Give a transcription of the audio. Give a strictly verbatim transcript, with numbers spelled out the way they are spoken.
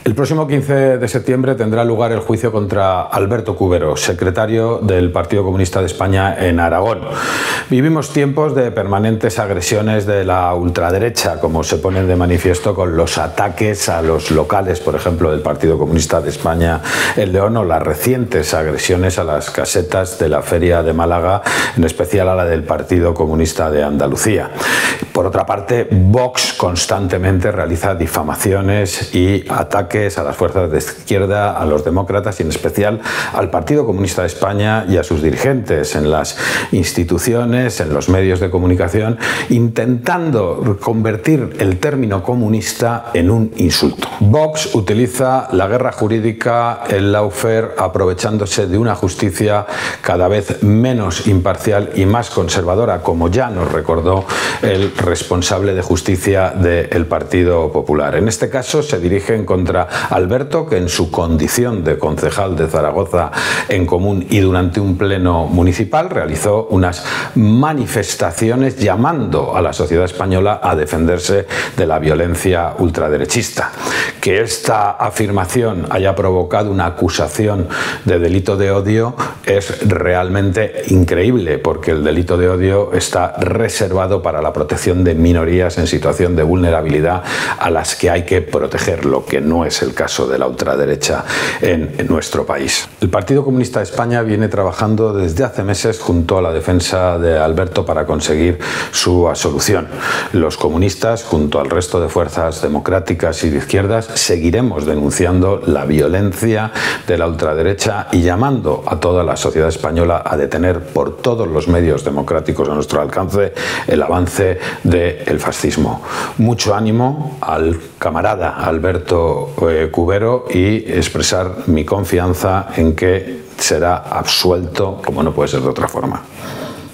El próximo quince de septiembre tendrá lugar el juicio contra Alberto Cubero, secretario del Partido Comunista de España en Aragón. Vivimos tiempos de permanentes agresiones de la ultraderecha, como se ponen de manifiesto con los ataques a los locales, por ejemplo, del Partido Comunista de España en León, o las recientes agresiones a las casetas de la Feria de Málaga, en especial a la del Partido Comunista de Andalucía. Por otra parte, Vox constantemente realiza difamaciones y ataques a las fuerzas de izquierda, a los demócratas y en especial al Partido Comunista de España y a sus dirigentes en las instituciones, en los medios de comunicación, intentando convertir el término comunista en un insulto. Vox utiliza la guerra jurídica, el lawfare, aprovechándose de una justicia cada vez menos imparcial y más conservadora, como ya nos recordó el responsable de justicia del Partido Popular. En este caso se dirigen contra Alberto, que en su condición de concejal de Zaragoza en Común y durante un pleno municipal realizó unas manifestaciones llamando a la sociedad española a defenderse de la violencia ultraderechista. Que esta afirmación haya provocado una acusación de delito de odio es realmente increíble, porque el delito de odio está reservado para la protección de minorías en situación de vulnerabilidad a las que hay que proteger, lo que no es el caso de la ultraderecha en, en nuestro país. El Partido Comunista de España viene trabajando desde hace meses junto a la defensa de Alberto para conseguir su absolución. Los comunistas, junto al resto de fuerzas democráticas y de izquierdas, seguiremos denunciando la violencia de la ultraderecha y llamando a toda la sociedad española a detener por todos los medios democráticos a nuestro alcance el avance del fascismo. Mucho ánimo al camarada Alberto eh, Cubero y expresar mi confianza en que será absuelto, como no puede ser de otra forma.